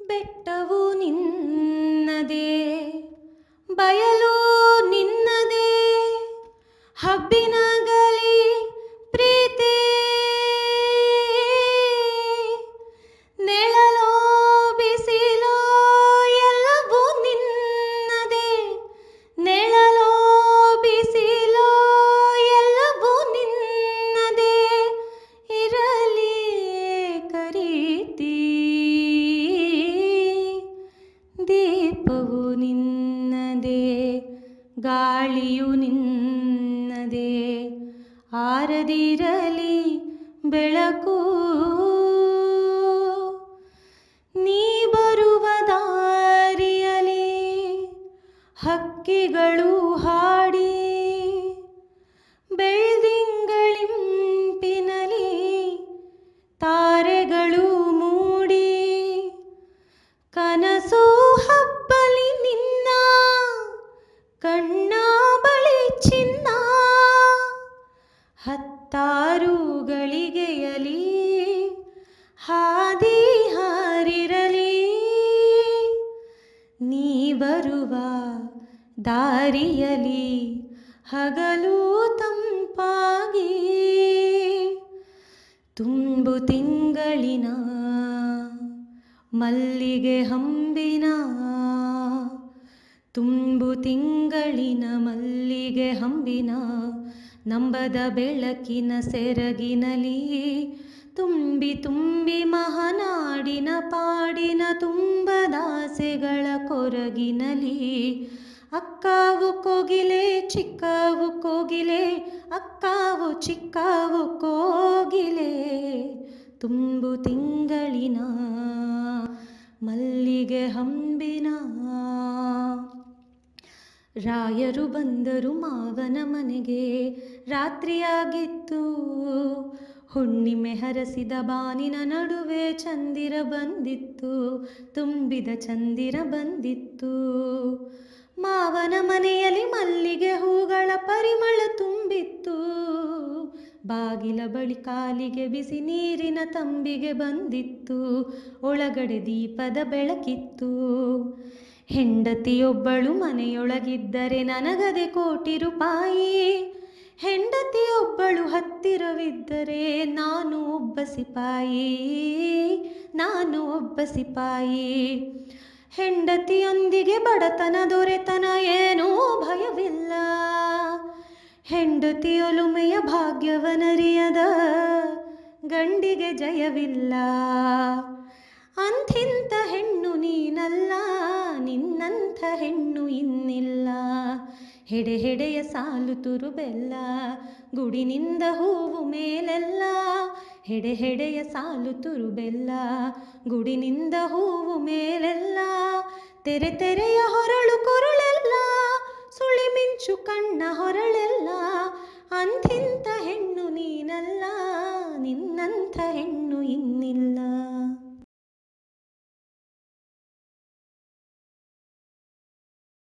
ಬೆಟ್ಟವು ನಿನ್ನದೇ, ಬಯಲು ನಿನ್ನದೇ, ಹಬ್ಬಿನಗಲಿ ಪ್ರೀತಿ, ನೆಳಲೋ ಬಿಸಿಲೋ ಎಲ್ಲವೂ ನಿನ್ನದೇ, ನೆಳಲೋ ಬಿಸಿಲೋ ಎಲ್ಲವೂ ನಿನ್ನದೇ, ಇರಲಿ ಕರೀತಿ, ದೀಪವು ನಿನ್ನದೇ, ಗಾಳಿಯು ನಿನ್ನದೇ, ಆರದಿರಲಿ ಬೆಳಕು, ನೀ ಬರುವ ದಾರಿಯಲಿ ಹಕ್ಕಿಗಳು ಹಾಡಿ, ಬೆಳ್ದಿಂಗಳಿಂಪಿನಲಿ ತಾರೆಗಳು ಮೂಡಿ, ಕನಸು ಹಬ್ಬಲಿ ನಿನ್ನ ಕಣ್ಣ ಬಳಿ ಚಿನ್ನ, ಹತ್ತಾರು ಗಳಿಗೆಯಲಿ ಹಾದಿ ಹಾರಿರಲಿ, ನೀ ಬರುವ ದಾರಿಯಲಿ ಹಗಲು ತಂಪಾಗಿ, ತುಂಬು ತಿಂಗಳಿನ ಮಲ್ಲಿಗೆ ಹಂಬಿನ, ತುಂಬು ತಿಂಗಳಿನ ಮಲ್ಲಿಗೆ ಹಂಬಿನ, ನಂಬದ ಬೆಳಕಿನ ಸೆರಗಿನಲಿ, ತುಂಬಿ ತುಂಬಿ ಮಹನಾಡಿನ ಪಾಡಿನ ತುಂಬದಾಸೆಗಳ ಕೊರಗಿನಲಿ, ಅಕ್ಕಾವು ಕೋಗಿಲೆ ಚಿಕ್ಕಾವು ಕೋಗಿಲೆ, ಅಕ್ಕಾವು ಚಿಕ್ಕಾವು ಕೋಗಿಲೆ, ತುಂಬು ತಿಂಗಳಿನ ಮಲ್ಲಿಗೆ ಹಂಬಿನ. ರಾಯರು ಬಂದರು ಮಾವನ ಮನೆಗೆ, ರಾತ್ರಿಯಾಗಿತ್ತು, ಹುಣ್ಣಿಮೆ ಹರಸಿದ ಬಾನಿನ ನಡುವೆ ಚಂದಿರ ಬಂದಿತ್ತು, ತುಂಬಿದ ಚಂದಿರ ಬಂದಿತ್ತು, ಮಾವನ ಮನೆಯಲ್ಲಿ ಮಲ್ಲಿಗೆ ಹೂಗಳ ಪರಿಮಳ ತುಂಬಿತ್ತು, ಬಾಗಿಲ ಬಳಿ ಕಾಲಿಗೆ ಬಿಸಿ ನೀರಿನ ತಂಬಿಗೆ ಬಂದಿತ್ತು, ಒಳಗಡೆ ದೀಪದ ಬೆಳಕಿತ್ತು, ಹೆಂಡತಿಯೊಬ್ಬಳು ಮನೆಯೊಳಗಿದ್ದರೆ ನನಗದೆ ಕೋಟಿ ರೂಪಾಯಿ, ಹೆಂಡತಿಯೊಬ್ಬಳು ಹತ್ತಿರವಿದ್ದರೆ ನಾನು ಒಬ್ಬ ಸಿಪಾಯಿ, ನಾನು ಒಬ್ಬ ಸಿಪಾಯಿ, ಹೆಂಡತಿಯೊಂದಿಗೆ ಬಡತನ ದೊರೆತನ ಏನೂ ಭಯವಿಲ್ಲ, ಹೆಂಡತಿಯೊಲುಮೆಯ ಭಾಗ್ಯವನರಿಯದ ಗಂಡಿಗೆ ಜಯವಿಲ್ಲ, ಅಂಥಿಂಥ ಹೆಣ್ಣು ನೀನಲ್ಲ, ನಿನ್ನಂಥ ಹೆಣ್ಣು ಇನ್ನಿಲ್ಲ, ಹೆಡೆ ಹೆಡೆಯ ಸಾಲು ತುರುಬೆಲ್ಲ, ಗುಡಿನಿಂದ ಹೂವು ಮೇಲೆಲ್ಲ, ಹೆಡೆ ಹೆಡೆಯ ಸಾಲು ತುರುಬೆಲ್ಲ, ಗುಡಿನಿಂದ ಹೂವು ಮೇಲೆಲ್ಲ, ತೆರೆ ತೆರೆಯ ಹೊರಳು ಕೊರಳೆಲ್ಲ, ಸುಳಿ ಮಿಂಚು ಕಣ್ಣ ಹೊರಳೆಲ್ಲ, ಅಂಥಿಂಥ ಹೆಣ್ಣು ನೀನಲ್ಲ, ನಿನ್ನಂಥ ಹೆಣ್ಣು